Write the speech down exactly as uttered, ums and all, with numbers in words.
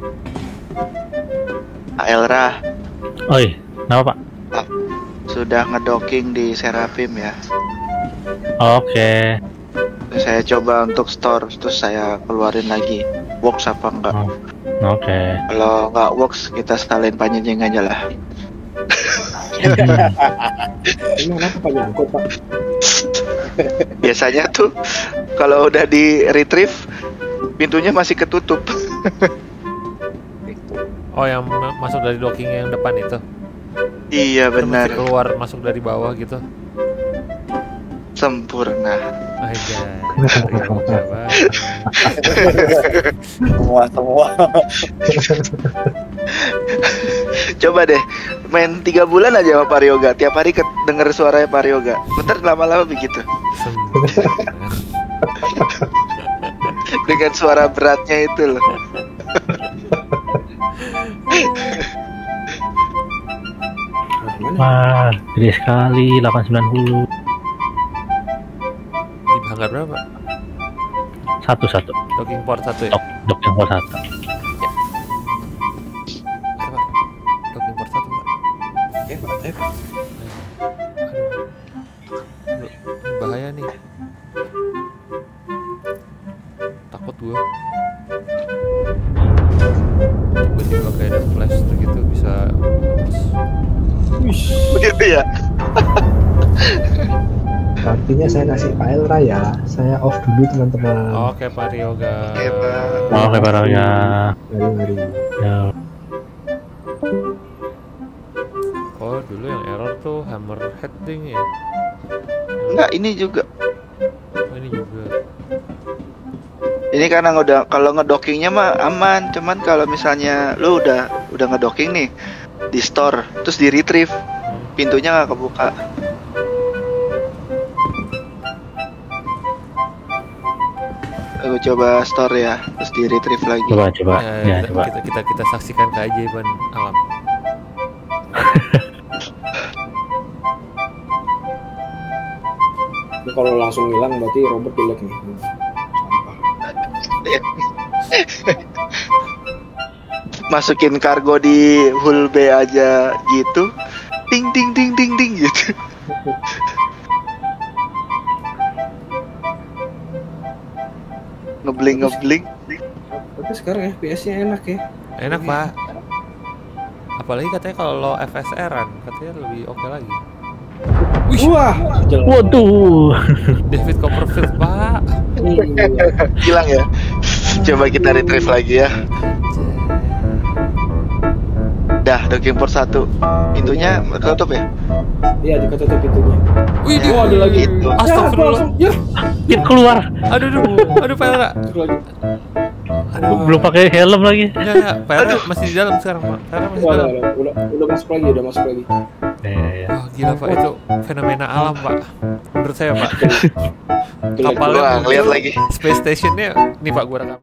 Pak Elra. Oi, kenapa Pak? Pak, sudah ngedocking di Seraphim ya. Oke. Saya coba untuk store, terus saya keluarin lagi. Works apa enggak? Oh, Oke. Kalau nggak works, kita sekalian panjang aja lah. Emang kenapa Pak nyangkut Pak? Biasanya tuh kalau udah di retrieve, pintunya masih ketutup. Oh, yang ma- masuk dari docking yang depan itu. Iya Itu benar, mesti keluar masuk dari bawah gitu. sempurna. Aja. Semua semua. Coba deh, main tiga bulan aja sama Paryoga. Tiap hari ke- denger suaranya Paryoga. Bentar lama-lama begitu. Dengan suara beratnya itu loh. Wah, gede sekali, delapan ratus sembilan puluh. Di hanggar berapa? Satu satu. Docking port satu ya? Dok, dok yang port satu. Ayo, Pak. Docking port satu, Pak. Oke Pak, ayo Pak. Aduh, bahaya nih. Takut gua. Tiba-tiba kayak ada flash tuh gitu bisa. Wish. Begitu ya. Artinya saya kasih Pak Elra ya. Saya off dulu teman-teman. Oke, Pak Ryoga. Oke, Pak. Oke, Paryoga. Mari mari. Ya. Oh, dulu yang error tuh hammerhead thing ya. Enggak, ini juga. Oh, ini juga. Ini karena udah kalau ngedockingnya mah aman, cuman kalau misalnya lu udah udah ngedocking nih di store, terus di retrieve, pintunya nggak kebuka. Aku coba store ya, terus di retrieve lagi. Coba coba. Ya, Ya, kita, coba. kita, kita kita saksikan keajaiban alam. Ini kalau langsung hilang berarti Robert jelek nih. Masukin kargo di hull B aja gitu, ding ding ding ding ding gitu. Ngebling ngebling. Tapi sekarang F P S-nya enak ya. Enak, Pak. Apalagi katanya kalau F S R-an katanya lebih oke lagi. Wah, jelek. Waduh. David Copperfield, Pak. Hilang ya. Coba kita retrieve lagi ya. Dah, docking port satu. Pintunya ketutup ya? Iya, diketutup pintunya. Wih, dia Oh, ada lagi. Gitu. Astagfirullah. Ya, Dia keluar. Aduh, aduh, aduh, Pak Elra. masuk lagi. Aduh, Belum pakai helm lagi. Ya, ya, Pak Elra masih di dalam sekarang, Pak. Pak Elra masih di Udah, dalam. udah, udah, udah masuk lagi, udah masuk lagi. Ya, ya, ya. Wah, gila, Pak, itu fenomena alam, Pak. Menurut saya, Pak. Jelek. Kapalnya Wah, muncul, lihat lagi. space stationnya, nih Pak, gua rekam.